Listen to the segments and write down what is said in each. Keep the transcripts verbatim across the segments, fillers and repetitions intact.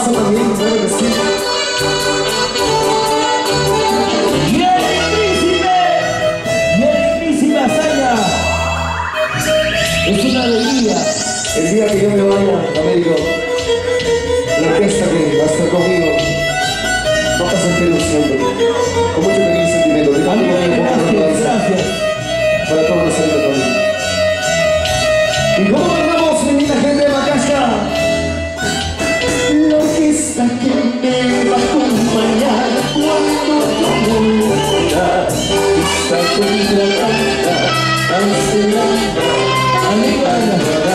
aplauso también, claro que sí. Y el príncipe, y el príncipe Azaña. Es una alegría. El día que yo me vaya a México, la orquesta que va a estar conmigo va a pasar siempre, con mucho cariño y sentimiento. De tanto que me Gracias, gracias. para todos los seres de familia. ¿Y cómo andamos, bendita gente de Macasca? La orquesta que me va a acompañar cuando yo muera está contratada, cancelada, alegada.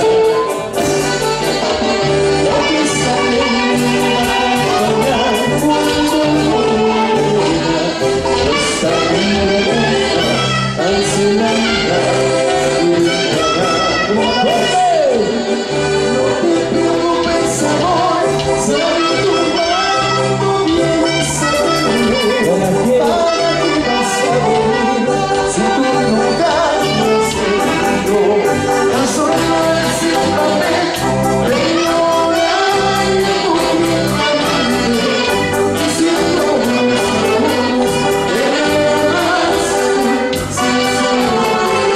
La orquesta que me va a acompañar cuando yo muera está contratada, cancelada, alegada. No te preocupes, amor, sabe tu cuando vienes a verme. ¿Para qué vas a venir si tú nunca me has querido? Tan solo siéntame, ven ahora y conmigo. Diciendo los ojos, te amas, sincero.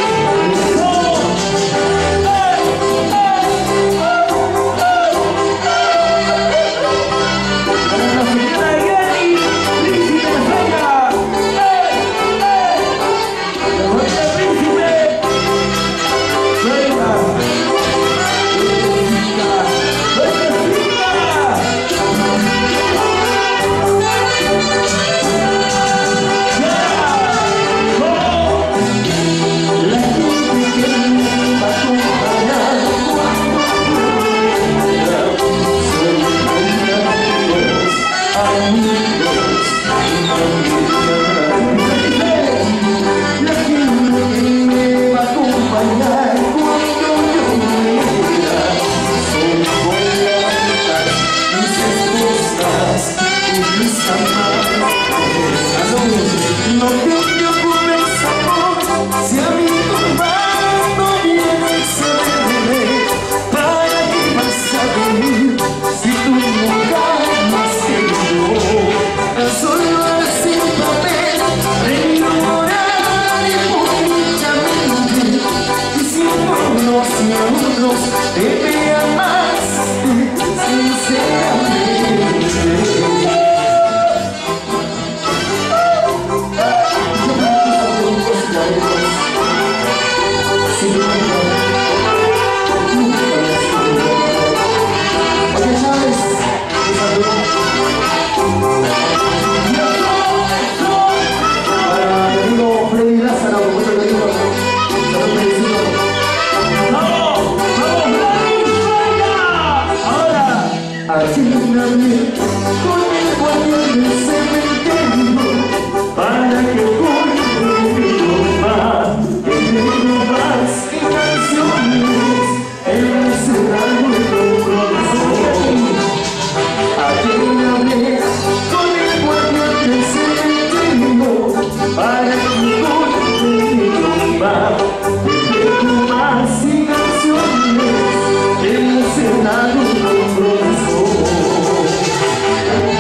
No te preocupes, amor, si a mí tú vas, no vienes a verme. ¿Para qué vas a venir si tú nunca me has querido? Tan solo así papel, ignorar públicamente, diciéndonos y a otros te vean más sinceramente. Asigname con el guardián del cementerio para que conmigo más, que tengo más que canciones, él será nuestro corazón. Asigname con el guardián del cementerio para que conmigo más, que tengo más que canciones, él será nuestro corazón.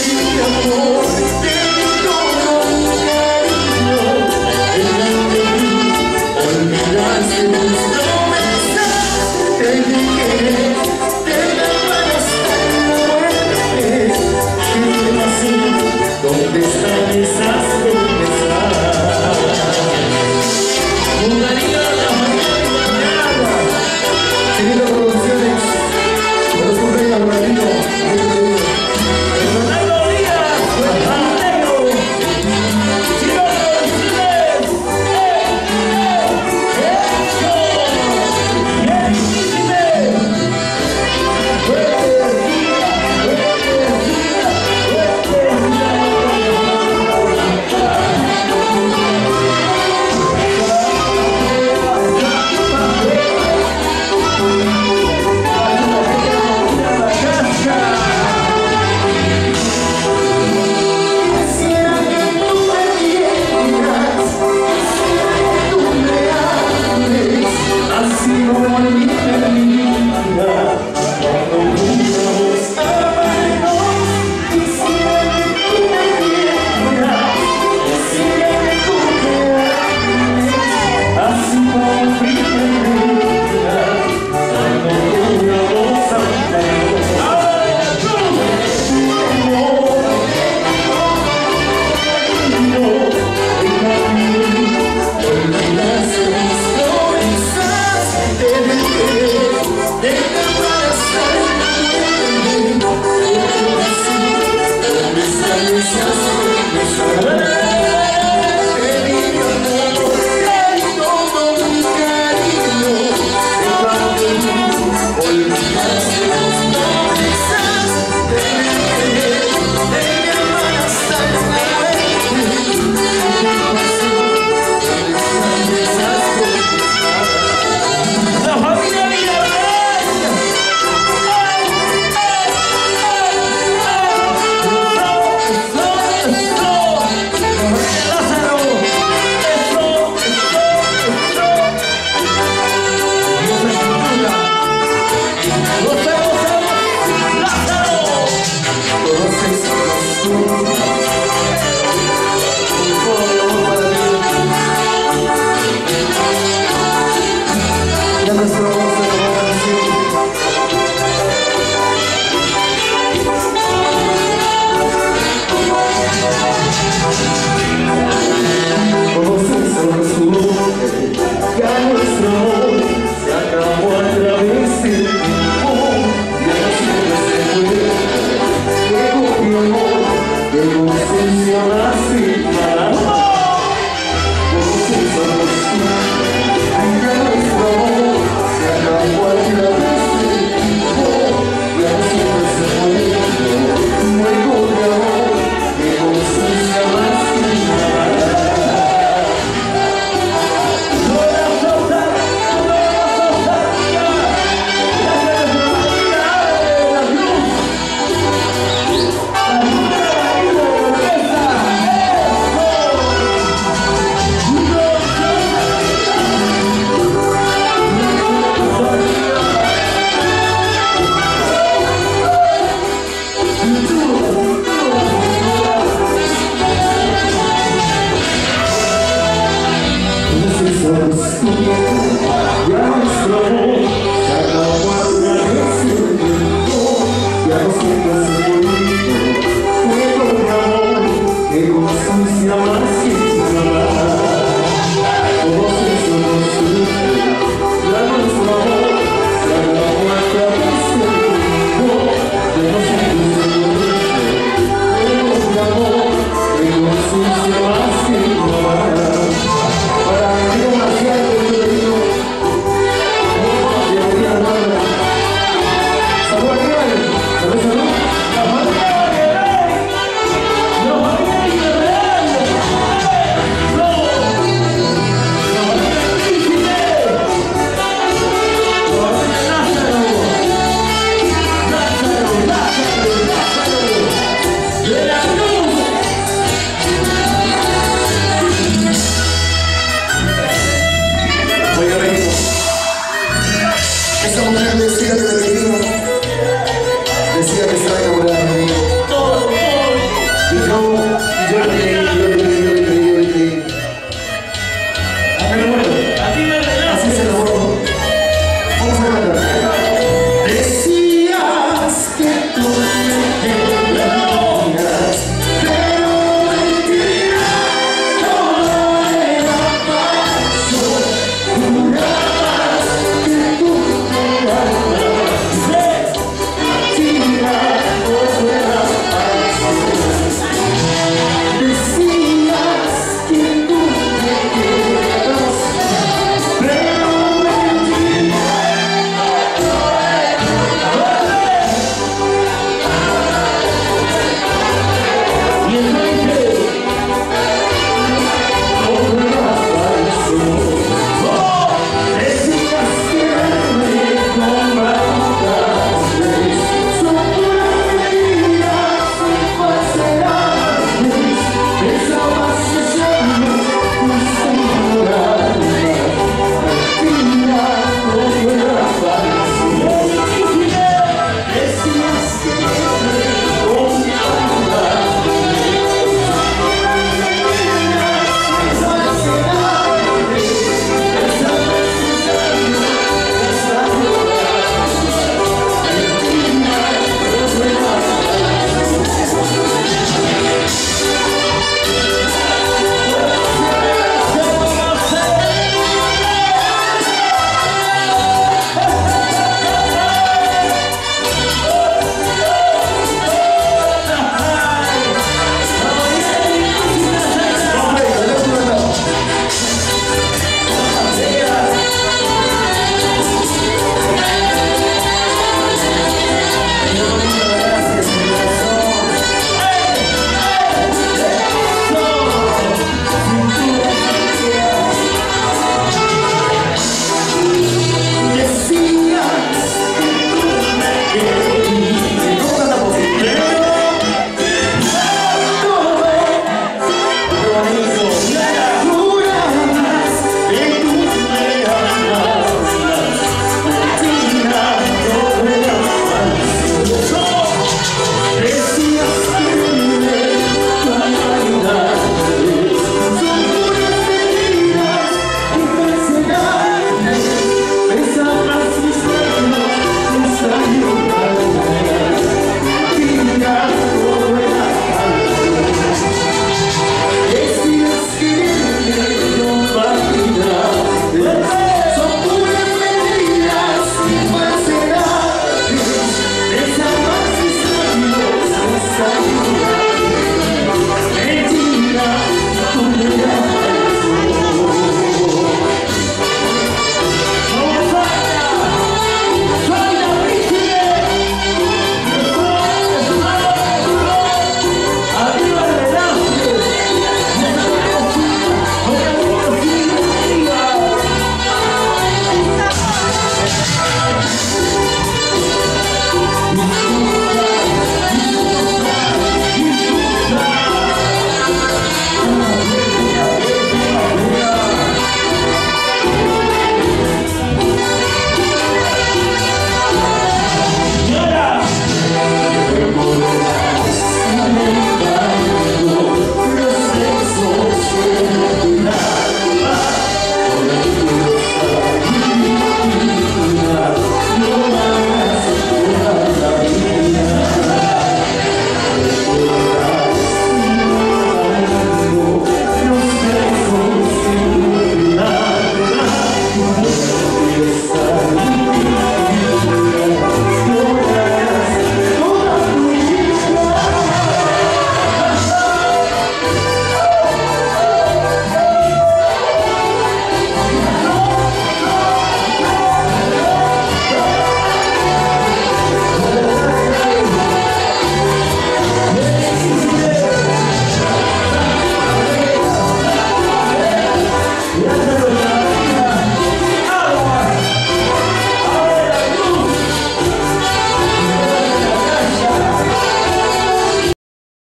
¿Dónde están esas promesas? Jugaría la mañana. Querido Producciones, con los cumpleaños al ratito. Fernando Díaz, Fernando. Chino Producciones. ¡Eh! ¡Eh! ¡Eso! ¡Bien, príncipe! ¡Fuerte, energía! ¡Fuerte, energía! ¡Fuerte, Quisiera que tú me vieras, quisiera que tú me hables, así no olvides mi vida. Cuando juntos amarnos, quisiera que tú me vieras, quisiera que tú me hables, así no olvides mi vida. Cuando juntos amarnos, olvidaste mis promesas, te dejé, deja para estar ¿dónde están esas promesas? Te di mi amor, te di todo mi cariño, olvidaste mis promesas, te dejé, deja para estar la familia Villarreal. Eso, eso, eso. Lázaro. Eso, eso, eso. Dios es cultura. Goza, goza, Lázaro. todos esos tú. Ya nuestro vamos a grabar la canción. Todos esos tú, ya nuestro amor se acabó a través del tiempo, ya siempre se fue, llegó mi amor, llegó mi ausencia sin parar. Todos esos tú, ya nuestro amor se Ikaw